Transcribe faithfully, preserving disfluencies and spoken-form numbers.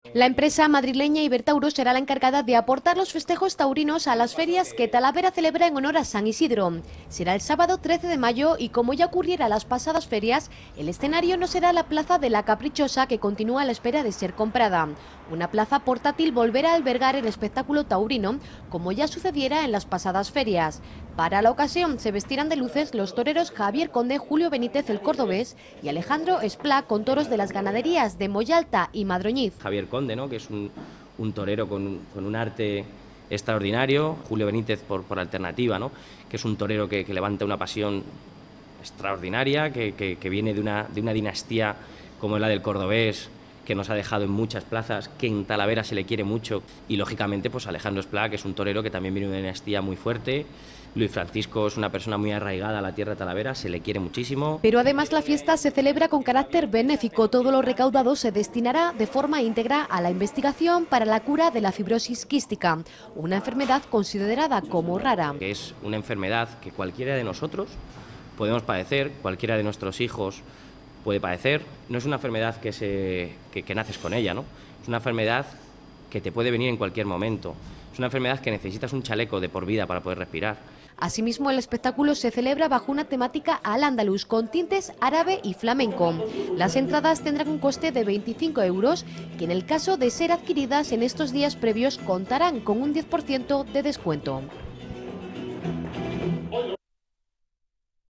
La empresa madrileña Ibertauro será la encargada de aportar los festejos taurinos a las ferias que Talavera celebra en honor a San Isidro. Será el sábado trece de mayo y, como ya ocurriera las pasadas ferias, el escenario no será la Plaza de la Caprichosa, que continúa a la espera de ser comprada. Una plaza portátil volverá a albergar el espectáculo taurino, como ya sucediera en las pasadas ferias. Para la ocasión se vestirán de luces los toreros Javier Conde, Julio Benítez el cordobés y Alejandro Esplá, con toros de las ganaderías de Moyalta y Madroñiz. Javier Conde, ¿no?, que es un, un torero con, con un arte extraordinario. Julio Benítez por, por alternativa, ¿no?, que es un torero que, que levanta una pasión extraordinaria, que, que, que viene de una, de una dinastía como la del cordobés, que nos ha dejado en muchas plazas, que en Talavera se le quiere mucho, y lógicamente pues Alejandro Esplá, que es un torero que también viene de una dinastía muy fuerte. Luis Francisco es una persona muy arraigada a la tierra de Talavera, se le quiere muchísimo. Pero además la fiesta se celebra con carácter benéfico. Todo lo recaudado se destinará de forma íntegra a la investigación para la cura de la fibrosis quística, una enfermedad considerada como rara. Que es una enfermedad que cualquiera de nosotros podemos padecer, cualquiera de nuestros hijos puede padecer. No es una enfermedad que, se, que, que naces con ella, ¿no? Es una enfermedad que te puede venir en cualquier momento. Es una enfermedad que necesitas un chaleco de por vida para poder respirar. Asimismo, el espectáculo se celebra bajo una temática al andaluz, con tintes árabe y flamenco. Las entradas tendrán un coste de veinticinco euros, que en el caso de ser adquiridas en estos días previos contarán con un diez por ciento de descuento.